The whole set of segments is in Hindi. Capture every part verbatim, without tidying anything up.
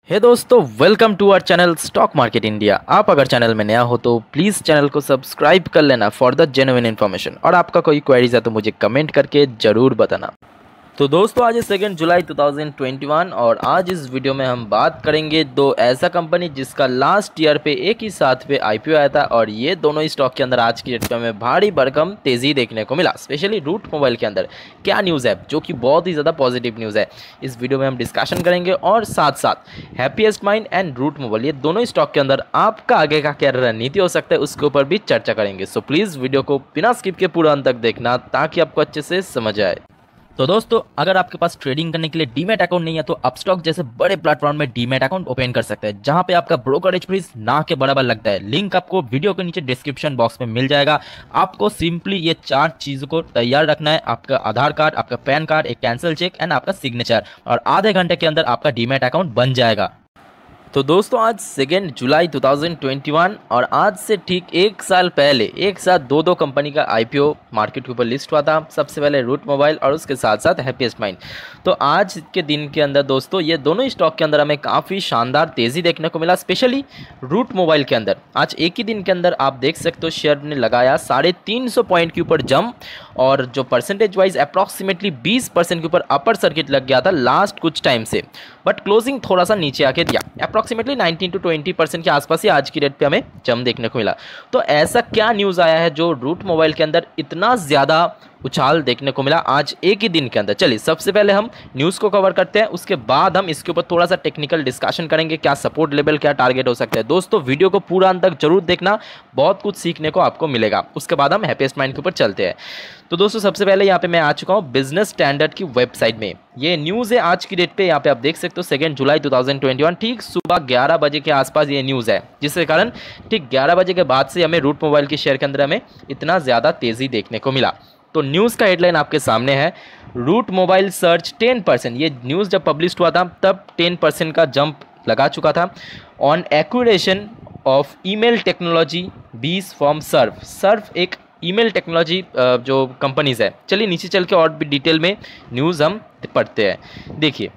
हे दोस्तों, welcome to our channel stock market India. आप अगर चैनल में नया हो तो प्लीज़ चैनल को सब्सक्राइब कर लेना फॉर द जेन्युइन इन्फॉर्मेशन। और आपका कोई क्वेरीज है तो मुझे कमेंट करके ज़रूर बताना। तो दोस्तों, आज है second July two thousand twenty one और आज इस वीडियो में हम बात करेंगे दो ऐसा कंपनी जिसका लास्ट ईयर पे एक ही साथ पे आईपीओ आया था और ये दोनों ही स्टॉक के अंदर आज की डेट में भारी भरकम तेज़ी देखने को मिला। स्पेशली रूट मोबाइल के अंदर क्या न्यूज़ है जो कि बहुत ही ज़्यादा पॉजिटिव न्यूज़ है, इस वीडियो में हम डिस्कशन करेंगे। और साथ साथ Happiest Mind and Route Mobile, ये दोनों ही स्टॉक के अंदर आपका आगे का क्या रणनीति हो सकता है उसके ऊपर भी चर्चा करेंगे। सो प्लीज़ वीडियो को बिना स्किप के पूरा अंत तक देखना ताकि आपको अच्छे से समझ आए। तो दोस्तों, अगर आपके पास ट्रेडिंग करने के लिए डीमैट अकाउंट नहीं है तो अपस्टॉक जैसे बड़े प्लेटफॉर्म में डीमैट अकाउंट ओपन कर सकते हैं, जहां पे आपका ब्रोकरेज फीस ना के बराबर लगता है। लिंक आपको वीडियो के नीचे डिस्क्रिप्शन बॉक्स में मिल जाएगा। आपको सिंपली ये चार चीज़ों को तैयार रखना है: आपका आधार कार्ड, आपका पैन कार्ड, एक कैंसिल चेक एंड आपका सिग्नेचर, और आधे घंटे के अंदर आपका डीमैट अकाउंट बन जाएगा। तो दोस्तों, आज second July two thousand twenty one और आज से ठीक एक साल पहले एक साथ दो दो कंपनी का आईपीओ मार्केट के ऊपर लिस्ट हुआ था। सबसे पहले रूट मोबाइल और उसके साथ साथ हैप्पीएस्ट माइंड। तो आज के दिन के अंदर दोस्तों, ये दोनों ही स्टॉक के अंदर हमें काफ़ी शानदार तेज़ी देखने को मिला। स्पेशली रूट मोबाइल के अंदर आज एक ही दिन के अंदर आप देख सकते हो शेयर ने लगाया साढ़े तीन सौ पॉइंट के ऊपर जंप, और जो परसेंटेज वाइज अप्रॉक्सीमेटली बीस परसेंट के ऊपर अपर सर्किट लग गया था लास्ट कुछ टाइम से, बट क्लोजिंग थोड़ा सा नीचे आके दिया। Approximately nineteen to twenty percent के आसपास ही आज की डेट पे हमें जंप देखने को मिला। तो ऐसा क्या न्यूज़ आया है जो रूट मोबाइल के अंदर इतना ज़्यादा उछाल देखने को मिला आज एक ही दिन के अंदर? चलिए सबसे पहले हम न्यूज़ को कवर करते हैं, उसके बाद हम इसके ऊपर थोड़ा सा टेक्निकल डिस्कशन करेंगे, क्या सपोर्ट लेवल, क्या टारगेट हो सकता है। दोस्तों, वीडियो को पूरा अंत तक जरूर देखना, बहुत कुछ सीखने को आपको मिलेगा। उसके बाद हम हैप्पीएस्ट माइंड के ऊपर चलते हैं। तो दोस्तों, सबसे पहले यहाँ पे मैं आ चुका हूँ बिजनेस स्टैंडर्ड की वेबसाइट में। ये न्यूज़ है आज की डेट पे, यहाँ पे आप देख सकते हो second July two thousand twenty one, ठीक सुबह ग्यारह बजे के आसपास ये न्यूज़ है, जिसके कारण ठीक ग्यारह बजे के बाद से हमें रूट मोबाइल के शेयर के अंदर हमें इतना ज़्यादा तेज़ी देखने को मिला। तो न्यूज़ का हेडलाइन आपके सामने है, Route Mobile surge ten percent. ये न्यूज़ जब पब्लिश हुआ था तब टेन परसेंट का जंप लगा चुका था। On acquisition of email technology बीस फ्रॉम सर्व। सर्व एक ईमेल टेक्नोलॉजी जो कंपनीज है। चलिए नीचे चल के और भी डिटेल में न्यूज़ हम पढ़ते हैं। देखिए,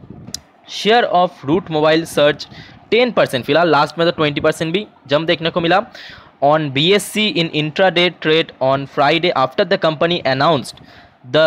share of Route Mobile surge ten percent, फिलहाल लास्ट में तो ट्वेंटी परसेंट भी जंप देखने को मिला। On B S C in intraday trade on Friday after the company announced the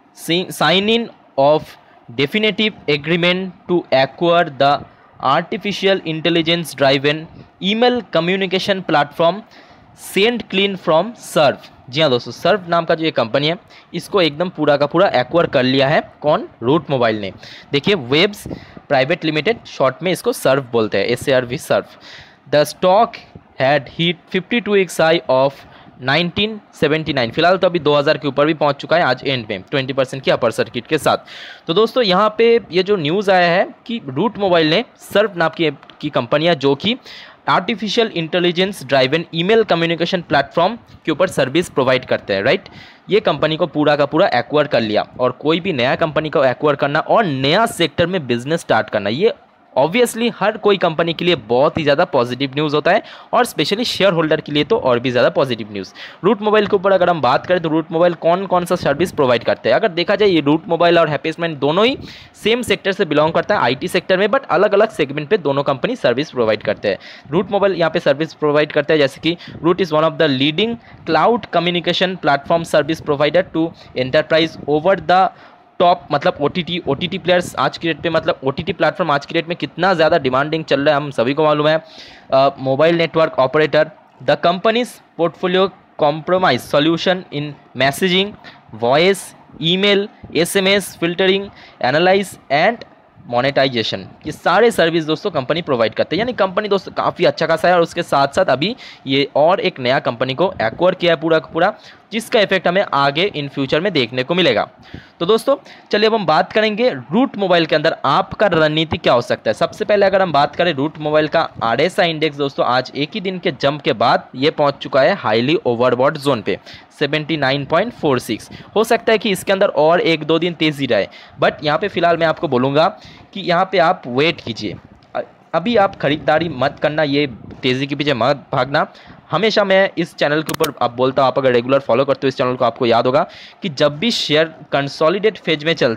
signing of definitive agreement to acquire the artificial intelligence driven email communication platform SendClean from Serve। जी हाँ दोस्तों, सर्व नाम का जो ये कंपनी है इसको एकदम पूरा का पूरा एक्वायर कर लिया है। कौन? रूट मोबाइल ने। देखिए, वेब्स प्राइवेट लिमिटेड, शॉर्ट में इसको सर्व बोलते हैं, S A R V Sarv. The stock had hit fifty two weeks high of nineteen seventy nine. फिलहाल तो अभी दो हज़ार के ऊपर भी पहुंच चुका है आज एंड में, ट्वेंटी परसेंट की अपर सर्किट के साथ। तो दोस्तों, यहाँ पे ये जो न्यूज़ आया है कि रूट मोबाइल ने सर्व नाम की की कंपनियाँ जो कि artificial intelligence driven email communication platform के ऊपर सर्विस प्रोवाइड करते हैं, राइट, ये कंपनी को पूरा का पूरा एक्वायर कर लिया। और कोई भी नया कंपनी को एक्वायर करना और नया सेक्टर में बिजनेस स्टार्ट करना, ये ऑब्वियसली हर कोई कंपनी के लिए बहुत ही ज़्यादा पॉजिटिव न्यूज़ होता है, और स्पेशली शेयर होल्डर के लिए तो और भी ज़्यादा पॉजिटिव न्यूज़। रूट मोबाइल के ऊपर अगर हम बात करें तो रूट मोबाइल कौन कौन सा सर्विस प्रोवाइड करते हैं? अगर देखा जाए, ये रूट मोबाइल और हैप्पीएस्ट माइंड दोनों ही सेम सेक्टर से बिलोंग करता है, आईटी सेक्टर में, बट अलग अलग सेगमेंट पे दोनों कंपनी सर्विस प्रोवाइड करते हैं। रूट मोबाइल यहाँ पे सर्विस प्रोवाइड करता है जैसे कि Route is one of the leading cloud communication platform service provider to enterprise over the top, मतलब O T T O T T players आज की डेट पे, मतलब ओ टी टी प्लेटफॉर्म आज की डेट में कितना ज़्यादा डिमांडिंग चल रहा है हम सभी को मालूम है। Mobile network operator, the companies portfolio compromise solution in messaging, voice, email, SMS filtering, analyse and monetisation, ये सारे सर्विस दोस्तों कंपनी प्रोवाइड करते हैं। यानी कंपनी दोस्तों काफ़ी अच्छा खासा है, और उसके साथ साथ अभी ये और एक नया कंपनी को एक्वायर किया है पूरा का पूरा, जिसका इफेक्ट हमें आगे इन फ्यूचर में देखने को मिलेगा। तो दोस्तों, चलिए अब हम बात करेंगे रूट मोबाइल के अंदर आपका रणनीति क्या हो सकता है। सबसे पहले अगर हम बात करें रूट मोबाइल का आर एस आई इंडेक्स, दोस्तों आज एक ही दिन के जंप के बाद ये पहुंच चुका है हाईली ओवरबॉट जोन पे seventy nine point four six. हो सकता है कि इसके अंदर और एक दो दिन तेज़ी रहे, बट यहाँ पे फिलहाल मैं आपको बोलूँगा कि यहाँ पे आप वेट कीजिए, अभी आप खरीदारी मत करना, ये तेज़ी के पीछे मत भागना। हमेशा मैं इस चैनल के ऊपर आप बोलता हूँ, आप अगर रेगुलर फॉलो करते हो इस चैनल को, आपको याद होगा कि जब भी शेयर कंसोलिडेट फेज में चलता है,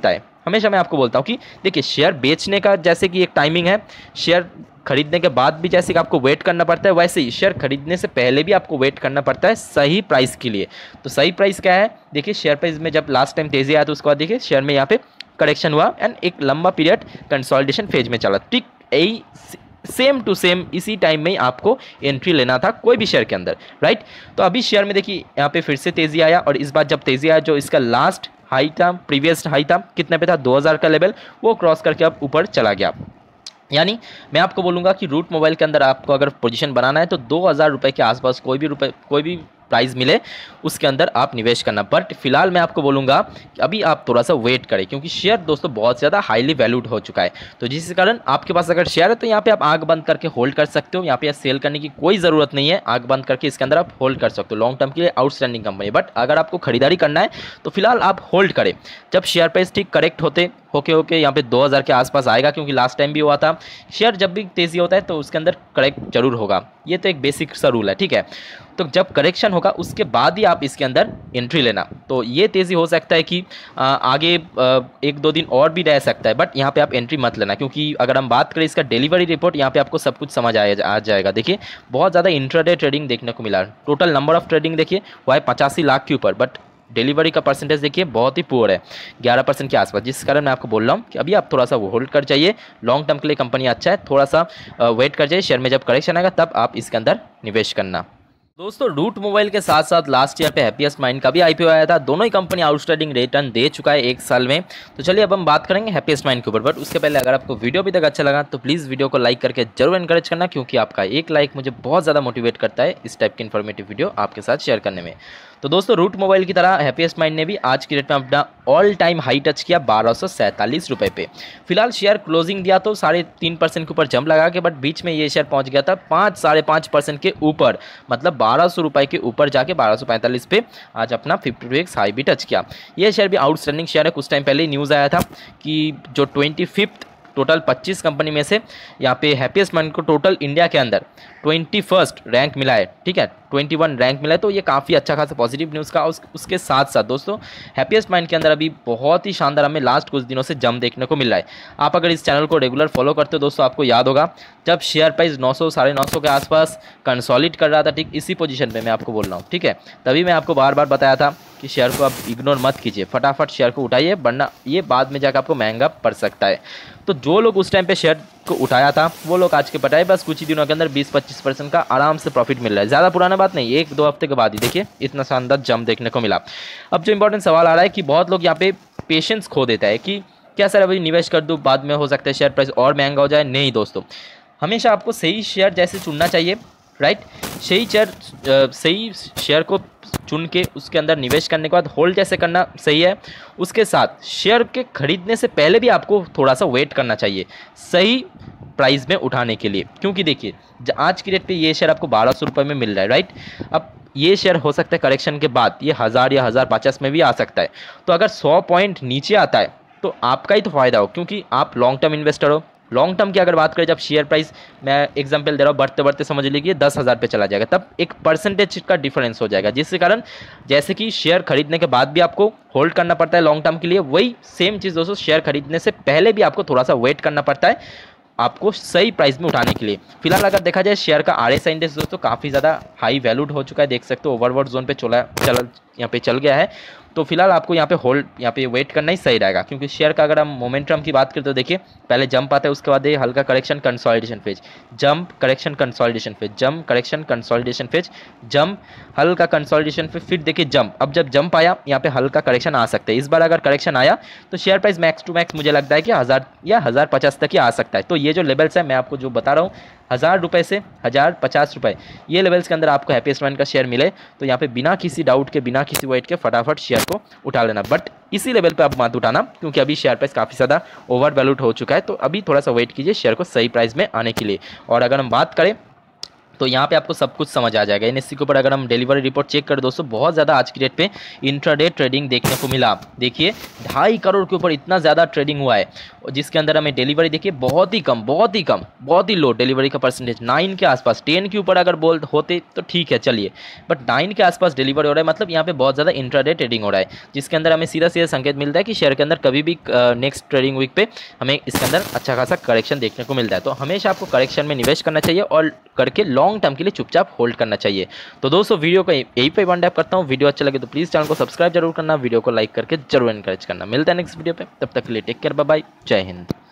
हमेशा मैं आपको बोलता हूँ कि देखिए शेयर बेचने का जैसे कि एक टाइमिंग है, शेयर खरीदने के बाद भी जैसे कि आपको वेट करना पड़ता है, वैसे ही शेयर खरीदने से पहले भी आपको वेट करना पड़ता है सही प्राइस के लिए। तो सही प्राइस क्या है, देखिए शेयर प्राइस में जब लास्ट टाइम तेजी आया तो उसके बाद देखिए शेयर में यहाँ पे करेक्शन हुआ एंड एक लंबा पीरियड कंसोलिडेशन फेज में चला। ठीक यही सेम टू सेम इसी टाइम में ही आपको एंट्री लेना था कोई भी शेयर के अंदर, राइट। तो अभी शेयर में देखिए यहाँ पे फिर से तेजी आया और इस बार जब तेजी आया जो इसका लास्ट हाई था, प्रीवियस हाई था कितने पे था, दो हज़ार का लेवल, वो क्रॉस करके अब ऊपर चला गया। यानी मैं आपको बोलूँगा कि रूट मोबाइल के अंदर आपको अगर पोजीशन बनाना है तो दो हज़ार रुपये के आसपास कोई भी रुपये कोई भी प्राइस मिले उसके अंदर आप निवेश करना। बट फिलहाल मैं आपको बोलूँगा कि अभी आप थोड़ा सा वेट करें, क्योंकि शेयर दोस्तों बहुत ज़्यादा हाईली वैल्यूड हो चुका है। तो जिस कारण आपके पास अगर शेयर है तो यहाँ पे आप आंख बंद करके होल्ड कर सकते हो, यहाँ पे सेल करने की कोई ज़रूरत नहीं है, आंख बंद करके इसके अंदर आप होल्ड कर सकते हो लॉन्ग टर्म के लिए आउटस्टैंडिंग कंपनी। बट अगर आपको खरीदारी करना है तो फिलहाल आप होल्ड करें, जब शेयर प्राइस ठीक करेक्ट होते होके होके यहाँ पे दो हज़ार के आसपास आएगा, क्योंकि लास्ट टाइम भी हुआ था शेयर जब भी तेज़ी होता है तो उसके अंदर करेक्ट जरूर होगा, ये तो एक बेसिक सा रूल है, ठीक है। तो जब करेक्शन होगा उसके बाद ही आप इसके अंदर एंट्री लेना। तो ये तेज़ी हो सकता है कि आ, आगे आ, एक दो दिन और भी रह सकता है, बट यहाँ पे आप एंट्री मत लेना, क्योंकि अगर हम बात करें इसका डिलीवरी रिपोर्ट यहाँ पे आपको सब कुछ समझ आया आ जाएगा। देखिए बहुत ज़्यादा इंट्राडे ट्रेडिंग देखने को मिला, टोटल नंबर ऑफ ट्रेडिंग देखिए वो है पचासी लाख के ऊपर, बट डिलीवरी का परसेंटेज देखिए बहुत ही पुअर है, ग्यारह परसेंट के आसपास। जिस कारण मैं आपको बोल रहा हूँ कि अभी आप थोड़ा सा वो होल्ड कर जाइए, लॉन्ग टर्म के लिए कंपनी अच्छा है, थोड़ा सा वेट कर जाइए, शेयर में जब करेक्शन आएगा तब आप इसके अंदर निवेश करना। दोस्तों रूट मोबाइल के साथ साथ लास्ट ईयर पे हैप्पीएस्ट माइंड का भी आईपीओ आया था, दोनों ही कंपनी आउटस्टैंडिंग रिटर्न दे चुका है एक साल में। तो चलिए अब हम बात करेंगे हैप्पीएस्ट माइंड के ऊपर, बट उसके पहले अगर आपको वीडियो अभी तक अच्छा लगा तो प्लीज़ वीडियो को लाइक करके जरूर एनकरेज करना, क्योंकि आपका एक लाइक मुझे बहुत ज़्यादा मोटिवेट करता है इस टाइप की इन्फॉर्मेटिव वीडियो आपके साथ शेयर करने में। तो दोस्तों रूट मोबाइल की तरह हैप्पीएस्ट माइंड ने भी आज की डेट में अपना ऑल टाइम हाई टच किया बारह सौ सैंतालीस रुपये पे। फिलहाल शेयर क्लोजिंग दिया तो साढ़े तीन परसेंट के ऊपर जंप लगा के, बट बीच में ये शेयर पहुंच गया था पाँच साढ़े पाँच परसेंट के ऊपर, मतलब बारह सौ रुपये के ऊपर जाके बारह सौ पैंतालीस पे आज अपना फिफ्टी टू एक्स हाई भी टच किया। ये शेयर भी आउटस्टैंडिंग शेयर है। कुछ टाइम पहले न्यूज़ आया था कि जो ट्वेंटी फिफ्थ टोटल पच्चीस कंपनी में से यहाँ पे हैप्पीएस्ट माइंड को टोटल इंडिया के अंदर ट्वेंटी फर्स्ट रैंक मिला है, ठीक है, ट्वेंटी वन रैंक मिला है। तो ये काफ़ी अच्छा खासा पॉजिटिव न्यूज़ का। उस, उसके साथ साथ दोस्तों हैप्पीएस्ट माइंड के अंदर अभी बहुत ही शानदार हमें लास्ट कुछ दिनों से जम देखने को मिल रहा है। आप अगर इस चैनल को रेगुलर फॉलो करते हो दोस्तों, आपको याद होगा जब शेयर प्राइस नौ सौ साढ़े नौ सौ के आसपास कंसोलिडेट कर रहा था, ठीक इसी पोजीशन पे मैं आपको बोल रहा हूँ, ठीक है, तभी मैं आपको बार बार बताया था कि शेयर को आप इग्नोर मत कीजिए, फटाफट शेयर को उठाइए, वरना ये बाद में जाकर आपको महंगा पड़ सकता है। तो जो लोग उस टाइम पे शेयर को उठाया था वो लोग आज के पटाए, बस कुछ ही दिनों के अंदर बीस पच्चीस परसेंट का आराम से प्रॉफिट मिल रहा है। ज़्यादा पुराना बात नहीं, एक दो हफ्ते के बाद ही देखिए इतना शानदार जंप देखने को मिला। अब जो इंपॉर्टेंट सवाल आ रहा है कि बहुत लोग यहाँ पे पेशेंस खो देता है कि क्या सर अभी निवेश कर दूँ, बाद में हो सकता है शेयर प्राइस और महंगा हो जाए। नहीं दोस्तों, हमेशा आपको सही शेयर जैसे चुनना चाहिए, राइट। सही शेयर सही शेयर को चुन के उसके अंदर निवेश करने के बाद होल्ड जैसे करना सही है। उसके साथ शेयर के खरीदने से पहले भी आपको थोड़ा सा वेट करना चाहिए सही प्राइस में उठाने के लिए, क्योंकि देखिए आज की डेट पे ये शेयर आपको बारह सौ रुपये में मिल रहा है, राइट। अब ये शेयर हो सकता है करेक्शन के बाद ये हज़ार या हज़ार पचास में भी आ सकता है। तो अगर सौ पॉइंट नीचे आता है तो आपका ही तो फ़ायदा हो, क्योंकि आप लॉन्ग टर्म इन्वेस्टर हो। लॉन्ग टर्म की अगर बात करें, जब शेयर प्राइस मैं एग्जांपल दे रहा हूँ बढ़ते बढ़ते समझ लीजिए दस हज़ार पे चला जाएगा, तब एक परसेंटेज का डिफरेंस हो जाएगा, जिसके कारण जैसे कि शेयर खरीदने के बाद भी आपको होल्ड करना पड़ता है लॉन्ग टर्म के लिए, वही सेम चीज़ दोस्तों शेयर खरीदने से पहले भी आपको थोड़ा सा वेट करना पड़ता है आपको सही प्राइस में उठाने के लिए। फिलहाल अगर देखा जाए शेयर का आरएसआई इंडेक्स दोस्तों काफ़ी ज़्यादा हाई वैल्यूड हो चुका है, देख सकते हो ओवरबॉट जोन पे चला चल यहाँ पे चल गया है। तो फिलहाल आपको यहाँ पे होल्ड यहाँ पे वेट करना ही सही रहेगा, क्योंकि शेयर का अगर हम मोमेंटम की बात करें तो देखिए पहले जंप आता है, उसके बाद ये हल्का correction consolidation phase, jump correction consolidation phase, jump correction consolidation phase, jump हल्का कंसोलिडेशन फेज, फिर देखिए जंप। अब जब जंप आया यहाँ पे हल्का करेक्शन आ सकता है। इस बार अगर करेक्शन आया तो share price max to max मुझे लगता है कि हज़ार या हज़ार पचास तक ही आ सकता है। तो ये जो लेवल्स है मैं आपको जो बता रहा हूँ हज़ार रुपये से हज़ार पचास रुपये, ये लेवल्स के अंदर आपको हैप्पीएस्ट माइंड का शेयर मिले तो यहाँ पे बिना किसी डाउट के बिना किसी वेट के फटाफट शेयर को उठा लेना। बट इसी लेवल पे आप मत उठाना, क्योंकि अभी शेयर प्राइस काफ़ी ज़्यादा ओवर वैल्यूड हो चुका है। तो अभी थोड़ा सा वेट कीजिए शेयर को सही प्राइस में आने के लिए। और अगर हम बात करें तो यहाँ पे आपको सब कुछ समझ आ जाएगा। एनएससी के ऊपर अगर हम डिलीवरी रिपोर्ट चेक करें दोस्तों, बहुत ज़्यादा आज की डेट पे इंट्राडे ट्रेडिंग देखने को मिला। देखिए ढाई करोड़ के ऊपर इतना ज़्यादा ट्रेडिंग हुआ है, जिसके अंदर हमें डिलीवरी देखिए बहुत ही कम बहुत ही कम बहुत ही लो डिलीवरी का परसेंटेज, नाइन के आसपास। टेन के ऊपर अगर बोल होते तो ठीक है चलिए, बट नाइन के आसपास डिलीवरी हो रहा है, मतलब यहाँ पे बहुत ज़्यादा इंट्राडे ट्रेडिंग हो रहा है, जिसके अंदर हमें सीधा सीधा संकेत मिलता है कि शेयर के अंदर कभी भी नेक्स्ट ट्रेडिंग वीक पे हमें इसके अंदर अच्छा खासा करेक्शन देखने को मिलता है। तो हमेशा आपको करेक्शन में निवेश करना चाहिए और करके लॉन्ग टर्म के लिए चुपचाप होल्ड करना चाहिए। तो दोस्तों वीडियो को यही पे वन डैप करता हूँ। वीडियो अच्छा लगे तो प्लीज़ चैनल को सब्सक्राइब जरूर करना, वीडियो को लाइक करके जरूर एनकरेज करना। मिलता है नेक्स्ट वीडियो पे, तब तक के लिए टेक केयर, बाय बाय, जय हिंद।